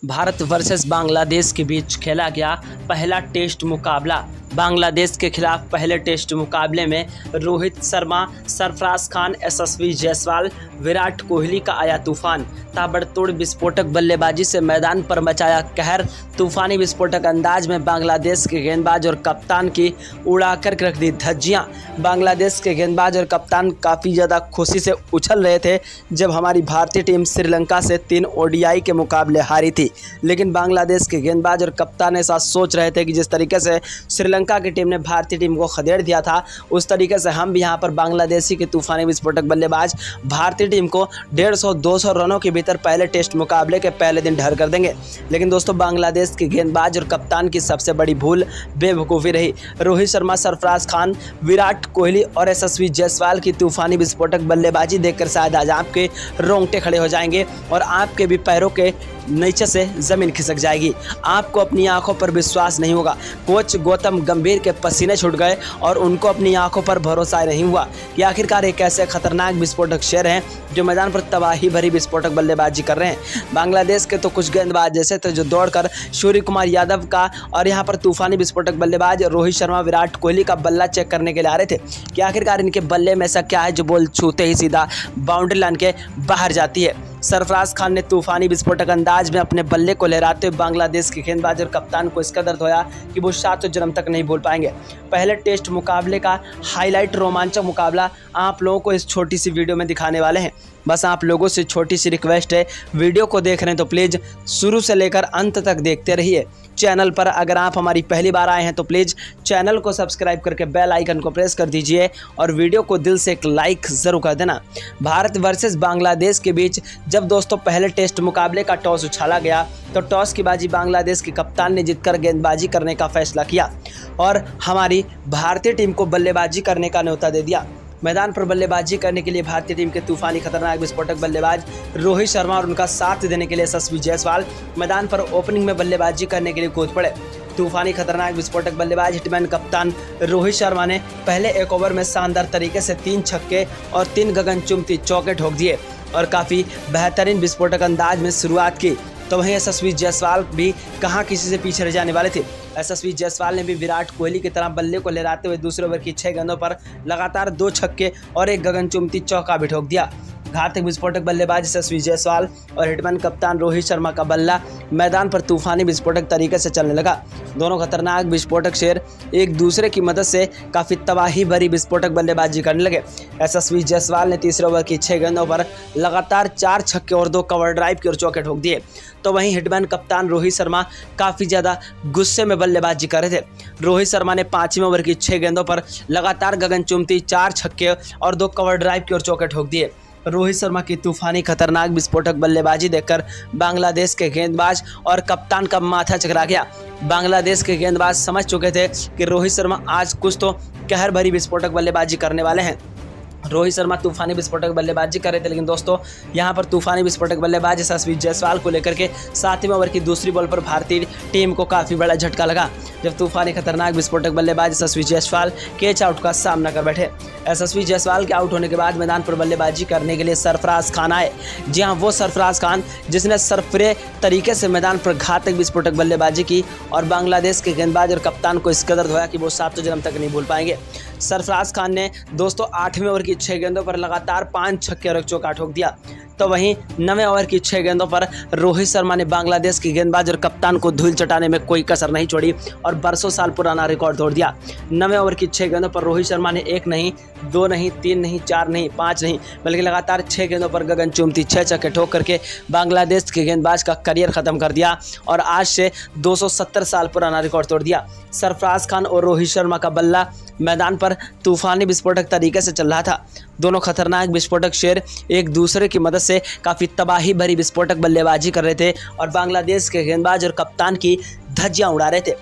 Bharat versus Bangladesh के बीच खेला गया पहला टेस्ट मुकाबला। बांग्लादेश के खिलाफ पहले टेस्ट मुकाबले में रोहित शर्मा, सरफराज खान, यशस्वी जायसवाल, विराट कोहली का आया तूफान। ताबड़तोड़ विस्फोटक बल्लेबाजी से मैदान पर मचाया कहर। तूफानी विस्फोटक अंदाज में बांग्लादेश के गेंदबाज और कप्तान की उड़ा कर रख दी धज्जियां। बांग्लादेश के गेंदबाज और कप्तान काफ़ी ज़्यादा खुशी से उछल रहे थे जब हमारी भारतीय टीम श्रीलंका से 3 ओडीआई के मुकाबले हारी थी। लेकिन बांग्लादेश के गेंदबाज और कप्तान ऐसा सोच रहे थे कि जिस तरीके से श्रीलंका की टीम ने भारतीय टीम को खदेड़ दिया था, उस तरीके से हम भी यहाँ पर बांग्लादेशी के तूफानी विस्फोटक बल्लेबाज भारतीय टीम को 150-200 रनों के भीतर पहले टेस्ट मुकाबले के पहले दिन ढर कर देंगे। लेकिन दोस्तों, बांग्लादेश के गेंदबाज और कप्तान की सबसे बड़ी भूल बेवकूफ़ी रही। रोहित शर्मा, सरफराज खान, विराट कोहली और यशस्वी जायसवाल की तूफानी विस्फोटक बल्लेबाजी देखकर शायद आज आपके रोंगटे खड़े हो जाएंगे और आपके भी पैरों के नीचे से ज़मीन खिसक जाएगी। आपको अपनी आंखों पर विश्वास नहीं होगा। कोच गौतम गंभीर के पसीने छूट गए और उनको अपनी आंखों पर भरोसा नहीं हुआ कि आखिरकार एक ऐसे खतरनाक विस्फोटक शेर हैं जो मैदान पर तबाही भरी विस्फोटक बल्लेबाजी कर रहे हैं। बांग्लादेश के तो कुछ गेंदबाज जैसे थे जो दौड़कर सूर्य कुमार यादव का और यहाँ पर तूफानी विस्फोटक बल्लेबाज रोहित शर्मा, विराट कोहली का बल्ला चेक करने के लिए आ रहे थे कि आखिरकार इनके बल्ले में ऐसा क्या है जो बॉल छूते ही सीधा बाउंड्री लाइन के बाहर जाती है। सरफराज खान ने तूफानी विस्फोटक अंदाज में अपने बल्ले को लहराते हुए बांग्लादेश के गेंदबाज और कप्तान को इसका दर्द होया कि वो 7 जन्म तक नहीं भूल पाएंगे। पहले टेस्ट मुकाबले का हाईलाइट रोमांचक मुकाबला आप लोगों को इस छोटी सी वीडियो में दिखाने वाले हैं। बस आप लोगों से छोटी सी रिक्वेस्ट है, वीडियो को देख रहे हैं तो प्लीज़ शुरू से लेकर अंत तक देखते रहिए। चैनल पर अगर आप हमारी पहली बार आए हैं तो प्लीज़ चैनल को सब्सक्राइब करके बेल आइकन को प्रेस कर दीजिए और वीडियो को दिल से एक लाइक ज़रूर कर देना। भारत वर्सेस बांग्लादेश के बीच जब दोस्तों पहले टेस्ट मुकाबले का टॉस उछाला गया तो टॉस की बाजी बांग्लादेश के कप्तान ने जीतकर गेंदबाजी करने का फैसला किया और हमारी भारतीय टीम को बल्लेबाजी करने का न्योता दे दिया। मैदान पर बल्लेबाजी करने के लिए भारतीय टीम के तूफानी खतरनाक विस्फोटक बल्लेबाज रोहित शर्मा और उनका साथ देने के लिए यशस्वी जायसवाल मैदान पर ओपनिंग में बल्लेबाजी करने के लिए कूद पड़े। तूफानी खतरनाक विस्फोटक बल्लेबाज हिटमैन कप्तान रोहित शर्मा ने पहले एक ओवर में शानदार तरीके से 3 छक्के और 3 गगनचुंबी चौके ठोक दिए और काफ़ी बेहतरीन विस्फोटक अंदाज में शुरुआत की। तो वहीं यशस्वी जायसवाल भी कहाँ किसी से पीछे रह जाने वाले थे। यशस्वी जायसवाल ने भी विराट कोहली की तरह बल्ले को लहराते हुए दूसरे ओवर की 6 गेंदों पर लगातार 2 छक्के और 1 गगनचुंबी चौका भी ठोक दिया। घातक विस्फोटक बल्लेबाज यशस्वी जायसवाल और हिटमैन कप्तान रोहित शर्मा का बल्ला मैदान पर तूफानी विस्फोटक तरीके से चलने लगा। दोनों खतरनाक विस्फोटक शेर एक दूसरे की मदद से काफ़ी तबाही भरी विस्फोटक बल्लेबाजी करने लगे। यशस्वी जायसवाल ने तीसरे ओवर की 6 गेंदों पर लगातार 4 छक्के और 2 कवर ड्राइव की ओर चौके ठोक दिए। तो वहीं हिटमैन कप्तान रोहित शर्मा काफ़ी ज़्यादा गुस्से में बल्लेबाजी कर रहे थे। रोहित शर्मा ने 5वें ओवर की 6 गेंदों पर लगातार गगनचुंबी 4 छक्के और 2 कवर ड्राइव की ओर चौके ठोक दिए। रोहित शर्मा की तूफानी खतरनाक विस्फोटक बल्लेबाजी देखकर बांग्लादेश के गेंदबाज और कप्तान का माथा चकरा गया। बांग्लादेश के गेंदबाज समझ चुके थे कि रोहित शर्मा आज कुछ तो कहर भरी विस्फोटक बल्लेबाजी करने वाले हैं। रोहित शर्मा तूफानी विस्फोटक बल्लेबाजी कर रहे थे, लेकिन दोस्तों यहाँ पर तूफानी विस्फोटक बल्लेबाज यशस्वी जायसवाल को लेकर के 7वें ओवर की दूसरी बॉल पर भारतीय टीम को काफ़ी बड़ा झटका लगा जब तूफानी खतरनाक विस्फोटक बल्लेबाज यशस्वी जायसवाल कैच आउट का सामना कर बैठे। यशस्वी जायसवाल के आउट होने के बाद मैदान पर बल्लेबाजी करने के लिए सरफराज खान आए। जी हाँ, वो सरफराज खान जिसने सरफरे तरीके से मैदान पर घातक विस्फोटक बल्लेबाजी की और बांग्लादेश के गेंदबाज और कप्तान को इस कदर धोया कि वो 7 जन्म तक नहीं भूल पाएंगे। सरफराज खान ने दोस्तों 8वें ओवर की 6 गेंदों पर लगातार 5 छक्के और 1 चौका ठोक दिया। तो वहीं 9वें ओवर की 6 गेंदों पर रोहित शर्मा ने बांग्लादेश के गेंदबाज और कप्तान को धूल चटाने में कोई कसर नहीं छोड़ी और बरसों साल पुराना रिकॉर्ड तोड़ दिया। 9वें ओवर की 6 गेंदों पर रोहित शर्मा ने 1 नहीं, 2 नहीं, 3 नहीं, 4 नहीं, 5 नहीं, बल्कि लगातार 6 गेंदों पर गगनचुंबी 6 छक्के ठोक करके बांग्लादेश के गेंदबाज का करियर ख़त्म कर दिया और आज से 270 साल पुराना रिकॉर्ड तोड़ दिया। सरफराज खान और रोहित शर्मा का बल्ला मैदान पर तूफानी विस्फोटक तरीके से चल रहा था। दोनों खतरनाक विस्फोटक शेर एक दूसरे की मदद से काफ़ी तबाही भरी विस्फोटक बल्लेबाजी कर रहे थे और बांग्लादेश के गेंदबाज और कप्तान की धज्जियां उड़ा रहे थे।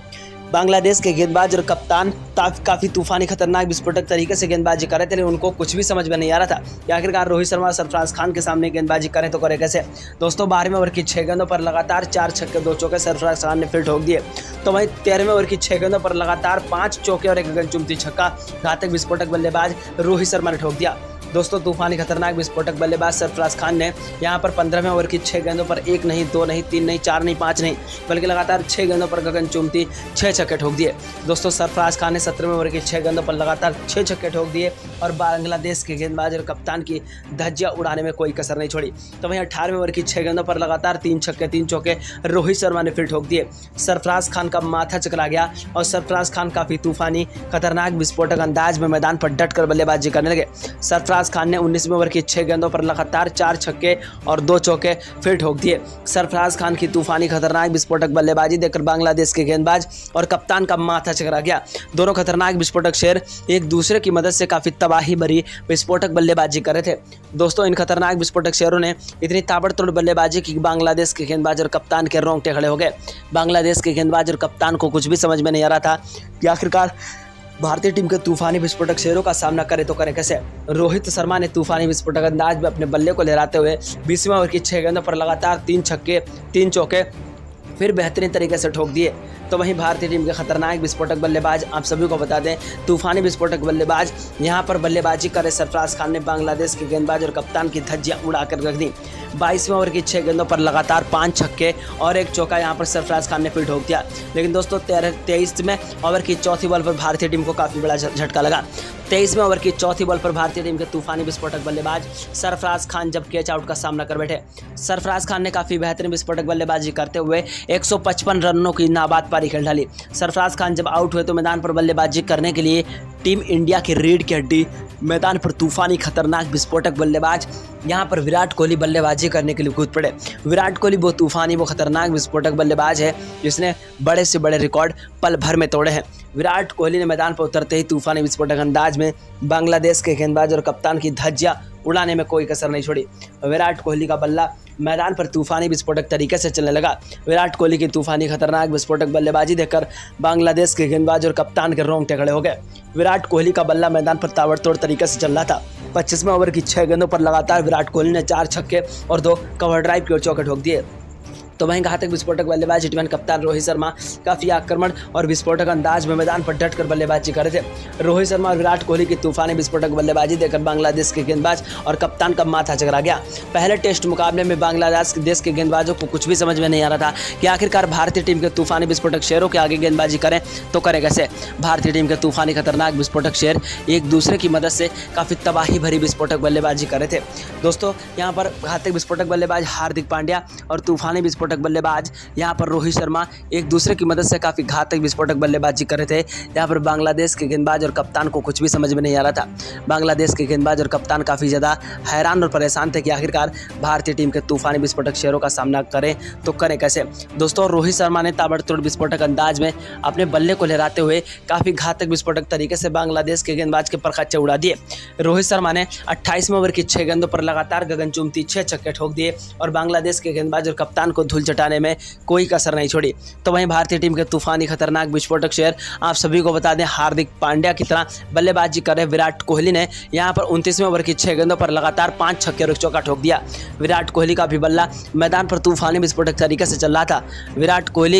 बांग्लादेश के गेंदबाज और कप्तान काफ़ी तूफानी खतरनाक विस्फोटक तरीके से गेंदबाजी कर रहे थे, लेकिन उनको कुछ भी समझ में नहीं आ रहा था कि आखिरकार रोहित शर्मा और सरफराज खान के सामने गेंदबाजी करें तो करें कैसे। दोस्तों 12वें ओवर की 6 गेंदों पर लगातार 4 छक्के 2 चौके सरफराज खान ने फिर ठोक दिए। तो वहीं 13वें ओवर की 6 गेंदों पर लगातार 5 चौके और एक गगनचुंबी छक्का घातक विस्फोटक बल्लेबाज रोहित शर्मा ने ठोक दिया। दोस्तों तूफानी खतरनाक विस्फोटक बल्लेबाज सरफराज खान ने यहां पर 15वें ओवर की 6 गेंदों पर 1 नहीं 2 नहीं 3 नहीं 4 नहीं 5 नहीं बल्कि लगातार 6 गेंदों पर गगनचुंबी 6 छक्के ठोक दिए। दोस्तों सरफराज खान ने 17वें ओवर की 6 गेंदों पर लगातार 6 छक्के ठोक दिए और बांग्लादेश के गेंदबाज और कप्तान की धज्जियां उड़ाने में कोई कसर नहीं छोड़ी। तो वहीं 18वें ओवर की 6 गेंदों पर लगातार 3 छक्के 3 चौके रोहित शर्मा ने फिर ठोक दिए। सरफराज खान का माथा चकरा गया और सरफराज खान काफ़ी तूफानी खतरनाक विस्फोटक अंदाज में मैदान पर डट कर बल्लेबाजी करने लगे। सरफराज खान ने 19वें ओवर की 6 गेंदों पर लगातार 4 छक्के और 2 चौके फिर ठोक दिए। सरफराज खान की तूफानी खतरनाक विस्फोटक बल्लेबाजी देखकर बांग्लादेश के गेंदबाज और कप्तान का माथा चकरा गया। दोनों खतरनाक विस्फोटक शेर एक दूसरे की मदद से काफ़ी तबाही भरी विस्फोटक बल्लेबाजी कर रहे थे। दोस्तों इन खतरनाक विस्फोटक शेरों ने इतनी ताबड़तोड़ बल्लेबाजी की बांग्लादेश के गेंदबाज और कप्तान के रोंगटे खड़े हो गए। बांग्लादेश के गेंदबाज और कप्तान को कुछ भी समझ में नहीं आ रहा था कि आखिरकार भारतीय टीम के तूफानी विस्फोटक शेरों का सामना करे तो करे कैसे। रोहित शर्मा ने तूफानी विस्फोटक अंदाज में अपने बल्ले को लहराते हुए 20वें ओवर की 6 गेंदों पर लगातार 3 छक्के 3 चौके फिर बेहतरीन तरीके से ठोक दिए। तो वहीं भारतीय टीम के खतरनाक विस्फोटक बल्लेबाज आप सभी को बता दें तूफानी विस्फोटक बल्लेबाज यहां पर बल्लेबाजी करे सरफराज खान ने बांग्लादेश के गेंदबाज और कप्तान की धज्जियां उड़ाकर रख दी। 22वें ओवर की 6 गेंदों पर लगातार 5 छक्के और एक चौका यहां पर सरफराज खान ने फिर ठोक दिया। लेकिन दोस्तों 23वें ओवर की चौथी बॉल पर भारतीय टीम को काफ़ी बड़ा झटका लगा। 23वें ओवर की चौथी बॉल पर भारतीय टीम के तूफानी विस्फोटक बल्लेबाज सरफराज खान जब कैच आउट का सामना कर बैठे। सरफराज खान ने काफ़ी बेहतरीन विस्फोटक बल्लेबाजी करते हुए 155 रनों की नाबाद पारी खेल डाली। सरफराज खान जब आउट हुए तो मैदान पर बल्लेबाजी करने के लिए टीम इंडिया की रीढ़ की हड्डी मैदान पर तूफानी खतरनाक विस्फोटक बल्लेबाज यहां पर विराट कोहली बल्लेबाजी करने के लिए कूद पड़े। विराट कोहली वो तूफानी वो खतरनाक विस्फोटक बल्लेबाज है जिसने बड़े से बड़े रिकॉर्ड पल भर में तोड़े हैं। विराट कोहली ने मैदान पर उतरते ही तूफानी विस्फोटक अंदाज में बांग्लादेश के गेंदबाज और कप्तान की धज्जियां उड़ाने में कोई कसर नहीं छोड़ी। विराट कोहली का बल्ला मैदान पर तूफानी विस्फोटक तरीके से चलने लगा। विराट कोहली की तूफानी खतरनाक विस्फोटक बल्लेबाजी देखकर बांग्लादेश के गेंदबाज और कप्तान के रोंगटे खड़े हो गए। विराट कोहली का बल्ला मैदान पर ताबड़तोड़ तरीके से चल रहा था। 25वें ओवर की 6 गेंदों पर लगातार विराट कोहली ने 4 छक्के और 2 कवर ड्राइव की ओर चौके ठोक दिए। तो वहीं घातक विस्फोटक बल्लेबाज हिटमैन कप्तान रोहित शर्मा काफ़ी आक्रमण और विस्फोटक अंदाज में मैदान पर डटकर बल्लेबाजी कर रहे थे। रोहित शर्मा और विराट कोहली की तूफानी विस्फोटक बल्लेबाजी देखकर बांग्लादेश के गेंदबाज और कप्तान का माथा चकरा गया। पहले टेस्ट मुकाबले में बांग्लादेश के गेंदबाजों को कुछ भी समझ में नहीं आ रहा था कि आखिरकार भारतीय टीम के तूफानी विस्फोटक शेरों के आगे गेंदबाजी करें तो करें कैसे। भारतीय टीम के तूफानी खतरनाक विस्फोटक शेर एक दूसरे की मदद से काफ़ी तबाही भरी विस्फोटक बल्लेबाजी कर रहे थे। दोस्तों यहाँ पर घातक विस्फोटक बल्लेबाज हार्दिक पांड्या और तूफानी विस्फोटक बल्लेबाज यहाँ पर रोहित शर्मा एक दूसरे की मदद से काफ़ी घातक विस्फोटक बल्लेबाजी कर रहे थे। यहाँ पर बांग्लादेश के गेंदबाज और कप्तान को कुछ भी समझ में नहीं आ रहा था। बांग्लादेश के गेंदबाज और कप्तान काफ़ी ज़्यादा हैरान और परेशान थे कि आखिरकार भारतीय टीम के तूफानी विस्फोटक शेरों का सामना करें तो करें कैसे। दोस्तों रोहित शर्मा ने ताबड़तोड़ विस्फोटक अंदाज में अपने बल्ले को लहराते हुए काफ़ी घातक विस्फोटक तरीके से बांग्लादेश के गेंदबाज के परखच्चे उड़ा दिए। रोहित शर्मा ने 28वें ओवर की 6 गेंदों पर लगातार गगनचुंबी 6 छक्के ठोक दिए और बांग्लादेश के गेंदबाज और कप्तान को धूल चटाने में कोई कसर नहीं छोड़ी। तो वहीं भारतीय टीम के तूफानी खतरनाक विस्फोटक शेर आप सभी को बता दें हार्दिक पांड्या की तरह बल्लेबाजी कर रहे विराट कोहली ने यहाँ पर 29वें ओवर की 6 गेंदों पर लगातार 5 छक्के और एक चौका ठोक दिया। विराट कोहली का भी बल्ला मैदान पर तूफानी विस्फोटक तरीके से चल रहा था। विराट कोहली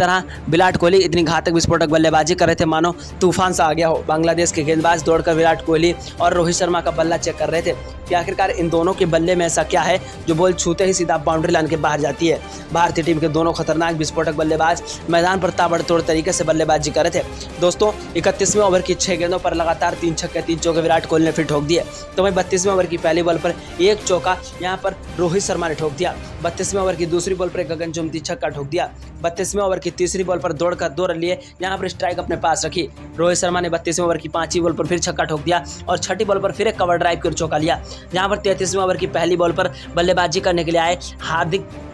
इतनी घातक विस्फोटक बल्लेबाजी कर रहे थे मानो तूफान सा आ गया हो। बांग्लादेश के गेंदबाज दौड़कर विराट कोहली और रोहित शर्मा का बल्ला चेक कर रहे थे कि आखिरकार इन दोनों के बल्ले में ऐसा क्या है जो बॉल छूते ही सीधा बाउंड्री लाइन के बाहर जाती है। भारतीय टीम के दोनों खतरनाक विस्फोटक बल्लेबाज मैदान पर ताबड़तोड़ तरीके से बल्लेबाजी कर रहे थे। दोस्तों 31वें ओवर की 6 गेंदों पर लगातार 3 छक्के 3 चौके विराट कोहली ने फिर ठोक दिए। तो वहीं 32वें ओवर की पहली बॉल पर एक चौका यहां पर रोहित शर्मा ने ठोक दिया। 32वें ओवर की दूसरी बॉल पर एक गगनचुंबी छक्का ठोक दिया। 32वें ओवर की तीसरी बॉल पर दौड़कर 2 रन लिए यहां पर स्ट्राइक अपने पास रखी। रोहित शर्मा ने 32वें ओवर की 5वीं बॉल पर फिर छक्का ठोक दिया और 6ठी बॉल पर फिर एक कवर ड्राइव कर चौका लिया। यहां पर 33वें ओवर की पहली बॉल पर बल्लेबाजी करने के लिए आए हार्दिक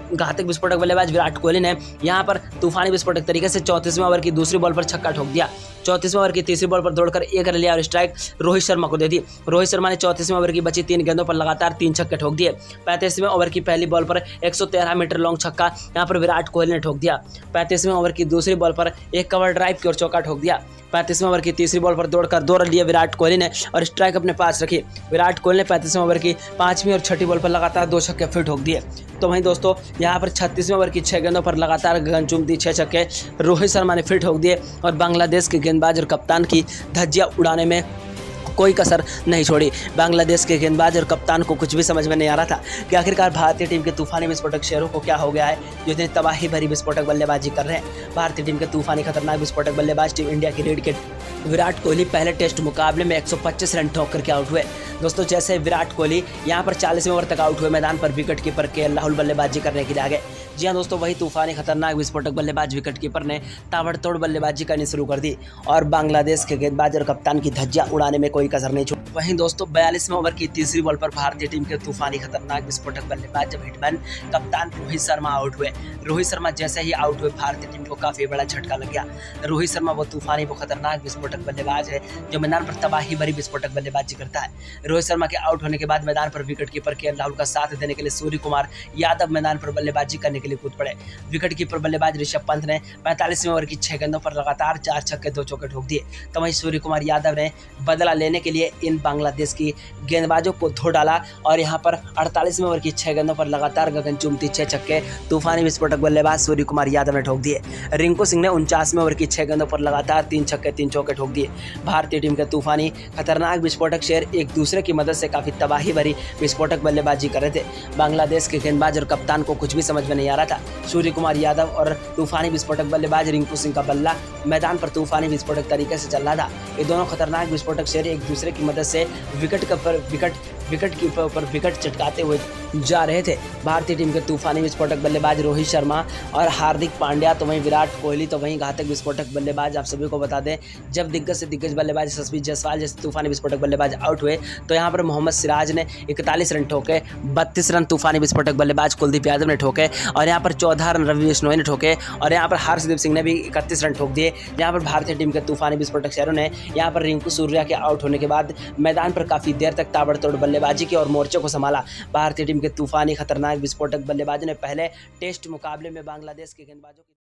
घातक विस्फोटक बल्लेबाज विराट कोहली ने यहां पर तूफानी विस्फोटक तरीके से 34वें ओवर की दूसरी बॉल पर छक्का ठोक दिया। 34वें ओवर की तीसरी बॉल पर दौड़कर एक रन लिया और स्ट्राइक रोहित शर्मा को दे दी। रोहित शर्मा ने 34वें ओवर की बची 3 गेंदों पर लगातार 3 छक्के ठोक दिए। 35वें ओवर की पहली बॉल पर 113 मीटर लॉन्ग छक्का यहां पर विराट कोहली ने ठोक दिया। 35वें ओवर की दूसरी बॉल पर एक कवर ड्राइव की ओर चौका ठोक दिया। 35वें ओवर की तीसरी बॉल पर दौड़कर 2 रन लिए विराट कोहली ने और स्ट्राइक अपने पास रखी। विराट कोहली ने 35वें ओवर की 5वीं और 6ठी बॉल पर लगातार 2 छक्के फिर ठोक दिए। तो वहीं दोस्तों यहाँ पर 36वें ओवर की 6 गेंदों पर लगातार गगनचुंबी 6 छक्के रोहित शर्मा ने फिर ठोक दिए और बांग्लादेश के गेंदबाज और कप्तान की धज्जियां उड़ाने में कोई कसर नहीं छोड़ी। बांग्लादेश के गेंदबाज और कप्तान को कुछ भी समझ में नहीं आ रहा था कि आखिरकार भारतीय टीम के तूफानी विस्फोटक शेरों को क्या हो गया है जो इतनी तबाही भरी विस्फोटक बल्लेबाजी कर रहे हैं। भारतीय टीम के तूफानी खतरनाक विस्फोटक बल्लेबाज टीम इंडिया की रेड के विराट कोहली पहले टेस्ट मुकाबले में 125 रन ठोक करके आउट हुए। दोस्तों जैसे विराट कोहली यहाँ पर 40वें ओवर तक आउट हुए, मैदान पर विकेट कीपर के राहुल बल्लेबाजी करने के लिए आ गए। जी हाँ दोस्तों, वही तूफानी खतरनाक विस्फोटक बल्लेबाज विकेट कीपर ने ताबड़तोड़ बल्लेबाजी करनी शुरू कर दी और बांग्लादेश के गेंदबाज और कप्तान की धज्जियां उड़ाने में कोई कसर नहीं छोड़ी। वहीं दोस्तों 42वें ओवर की तीसरी बॉल पर भारतीय टीम के तूफानी खतरनाक विस्फोटक बल्लेबाज जब हिटमैन कप्तान रोहित शर्मा आउट हुए, रोहित शर्मा जैसे ही आउट हुए भारतीय टीम को काफी बड़ा झटका लग गया। रोहित शर्मा वो तूफानी वो खतरनाक विस्फोटक बल्लेबाज है जो मैदान पर तबाही भरी विस्फोटक बल्लेबाजी करता है। रोहित शर्मा के आउट होने के बाद मैदान पर विकेट कीपर के राहुल का साथ देने के लिए सूर्य कुमार यादव मैदान पर बल्लेबाजी करने के लिए कूद पड़े। विकेट कीपर बल्लेबाज ऋषभ पंत ने 45वें ओवर की 6 गेंदों पर लगातार 4 छक्के 2 चौके ठोक दिए। तो वहीं सूर्य कुमार यादव ने बदला लेने के लिए इन बांग्लादेश की गेंदबाजों को धो डाला और यहां पर 48वें ओवर की 6 गेंदों पर लगातार गगनचुंबी 6 छक्के तूफानी विस्फोटक बल्लेबाज सूर्य कुमार यादव ने ठोक दिए। रिंकू सिंह ने 49वें ओवर की 6 गेंदों पर लगातार 3 छक्के 3 चौके ठोक दिए। भारतीय टीम के तूफानी खतरनाक विस्फोटक शेर एक दूसरे की मदद से काफी तबाही भरी विस्फोटक बल्लेबाजी कर रहे थे। बांग्लादेश के गेंदबाज और कप्तान को कुछ भी समझ में नहीं आ रहा था। सूर्य कुमार यादव और तूफानी विस्फोटक बल्लेबाज रिंकू सिंह का बल्ला मैदान पर तूफानी विस्फोटक तरीके से चल रहा था। ये दोनों खतरनाक विस्फोटक शेर एक दूसरे की मदद से विकेट कीपर पर विकेट चटकाते हुए जा रहे थे। भारतीय टीम के तूफानी विस्फोटक बल्लेबाज रोहित शर्मा और हार्दिक पांड्या, तो वहीं विराट कोहली, तो वहीं घातक विस्फोटक बल्लेबाज। आप सभी को बता दें जब दिग्गज से दिग्गज बल्लेबाज यशस्वी जायसवाल जैसे तूफानी विस्फोटक बल्लेबाज आउट हुए तो यहाँ पर मोहम्मद सिराज ने 41 रन ठोके, 32 रन तूफानी विस्फोटक बल्लेबाज कुलदीप यादव ने ठोके और यहाँ पर 14 रन रवि बिश्नोई ने ठोके और यहाँ पर हर्षदीप सिंह ने भी 31 रन ठोक दिए। यहाँ पर भारतीय टीम के तूफानी विस्फोटक शेरों ने यहाँ पर रिंकू सूर्या के आउट होने के बाद मैदान पर काफी देर तक ताबड़तोड़ बल्लेबाजी की और मोर्चे को संभाला। भारतीय टीम के तूफानी खतरनाक विस्फोटक बल्लेबाजों ने पहले टेस्ट मुकाबले में बांग्लादेश के गेंदबाजों की